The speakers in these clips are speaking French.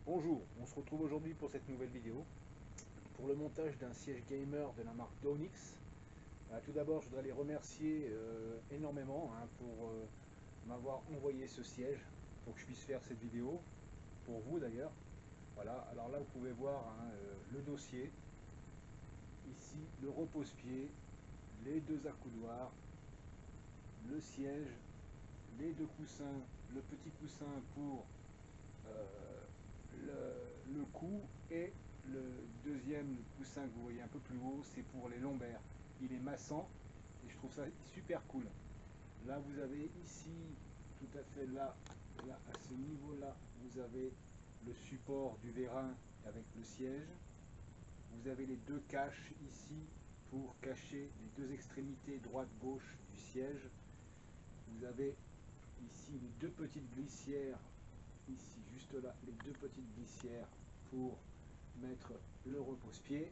Bonjour, on se retrouve aujourd'hui pour cette nouvelle vidéo pour le montage d'un siège gamer de la marque Dawnix. Tout d'abord, je voudrais les remercier énormément pour m'avoir envoyé ce siège pour que je puisse faire cette vidéo, pour vous d'ailleurs. Voilà, alors là vous pouvez voir le dossier, ici le repose-pied, les deux accoudoirs, le siège, les deux coussins, le petit coussin pour le cou et le deuxième coussin que vous voyez un peu plus haut, c'est pour les lombaires. Il est massant et je trouve ça super cool. Là vous avez ici, tout à fait là à ce niveau là, vous avez le support du vérin avec le siège. Vous avez les deux caches ici pour cacher les deux extrémités droite-gauche du siège. Vous avez ici les deux petites glissières, ici juste là, les deux petites glissières pour mettre le repose-pied.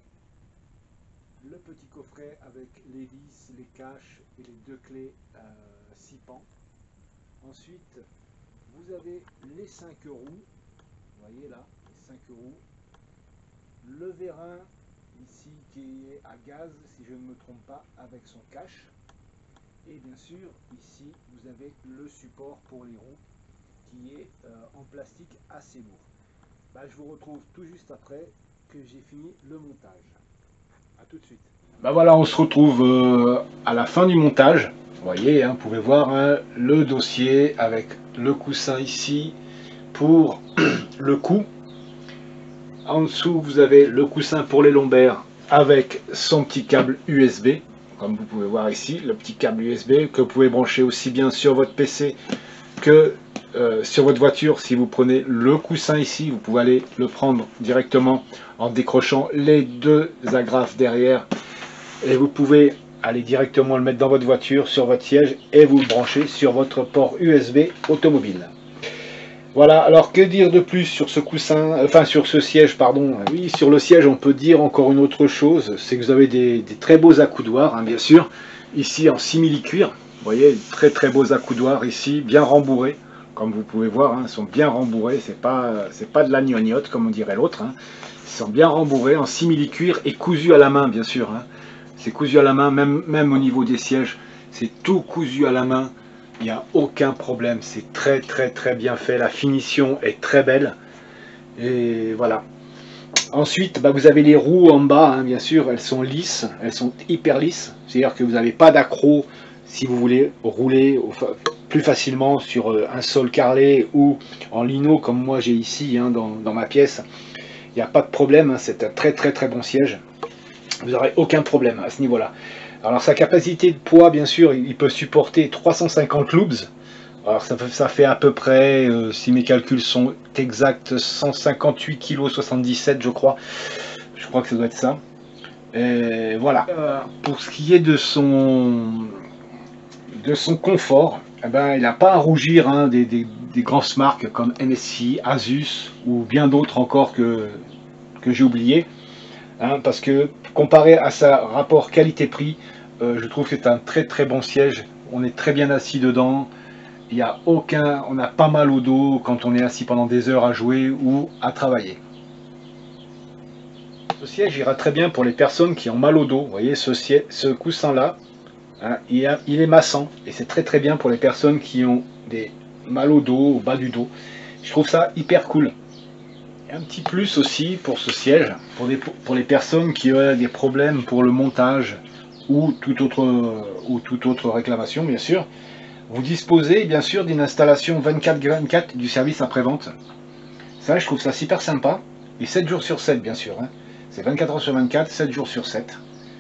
Le petit coffret avec les vis, les caches et les deux clés 6 pans. Ensuite, vous avez les 5 roues, vous voyez là, les 5 roues. Le vérin ici qui est à gaz, si je ne me trompe pas, avec son cache. Et bien sûr, ici, vous avez le support pour les roues qui est en plastique assez lourd. Je vous retrouve tout juste après que j'ai fini le montage. A tout de suite. Voilà, on se retrouve à la fin du montage. Vous voyez, vous pouvez voir le dossier avec le coussin ici pour le cou. En dessous, vous avez le coussin pour les lombaires avec son petit câble USB. Comme vous pouvez voir ici, le petit câble USB que vous pouvez brancher aussi bien sur votre PC que sur votre voiture. Si vous prenez le coussin ici, vous pouvez aller le prendre directement en décrochant les deux agrafes derrière. Et vous pouvez aller directement le mettre dans votre voiture, sur votre siège, et vous le branchez sur votre port USB automobile. Voilà, alors que dire de plus sur ce coussin, enfin sur ce siège, pardon. Oui, sur le siège, on peut dire encore une autre chose, c'est que vous avez des très beaux accoudoirs, bien sûr, ici en simili-cuir. Vous voyez, très beaux accoudoirs ici, bien rembourrés, comme vous pouvez voir, ils sont bien rembourrés, c'est pas de la gnognotte, comme on dirait l'autre. Ils sont bien rembourrés en simili-cuir et cousus à la main, bien sûr. C'est cousu à la main, même au niveau des sièges, c'est tout cousu à la main. Il n'y a aucun problème, c'est très bien fait, la finition est très belle. Et voilà. Ensuite, vous avez les roues en bas, bien sûr, elles sont lisses, elles sont hyper lisses. C'est-à-dire que vous n'avez pas d'accroc si vous voulez rouler plus facilement sur un sol carrelé ou en lino comme moi j'ai ici dans ma pièce. Il n'y a pas de problème, c'est un très bon siège. Vous n'aurez aucun problème à ce niveau-là. Alors sa capacité de poids, bien sûr, il peut supporter 350 lbs. Alors ça fait à peu près, si mes calculs sont exacts, 158 kg 77 je crois. Je crois que ça doit être ça. Et voilà. Pour ce qui est de son confort, il n'a pas à rougir des grosses marques comme MSI, Asus ou bien d'autres encore que j'ai oublié. Parce que comparé à sa rapport qualité-prix, je trouve que c'est un très bon siège. On est très bien assis dedans. On n'a pas mal au dos quand on est assis pendant des heures à jouer ou à travailler. Ce siège ira très bien pour les personnes qui ont mal au dos. Vous voyez, ce coussin-là, il est massant et c'est très bien pour les personnes qui ont des mal au dos, au bas du dos. Je trouve ça hyper cool. Un petit plus aussi pour ce siège, pour les personnes qui ont des problèmes pour le montage ou toute autre réclamation, bien sûr. Vous disposez bien sûr d'une installation 24/24 du service après-vente. Ça, je trouve ça super sympa. Et 7 jours sur 7, bien sûr. C'est 24 heures sur 24, 7 jours sur 7.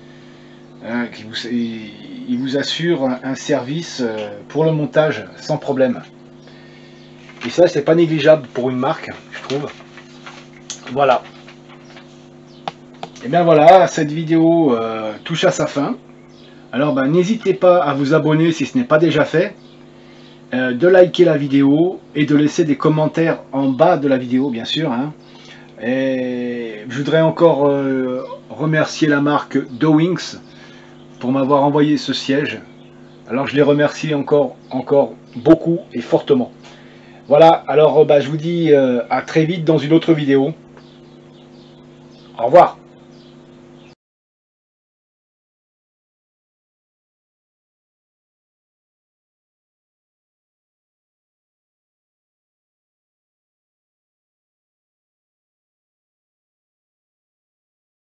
Il vous assure un service pour le montage sans problème. Et ça, c'est pas négligeable pour une marque, je trouve. Voilà. Et bien voilà, cette vidéo touche à sa fin. Alors n'hésitez pas à vous abonner si ce n'est pas déjà fait, de liker la vidéo et de laisser des commentaires en bas de la vidéo, bien sûr. Et je voudrais encore remercier la marque Dawnix pour m'avoir envoyé ce siège. Alors je les remercie encore beaucoup et fortement. Voilà, alors bah, je vous dis à très vite dans une autre vidéo. Au revoir.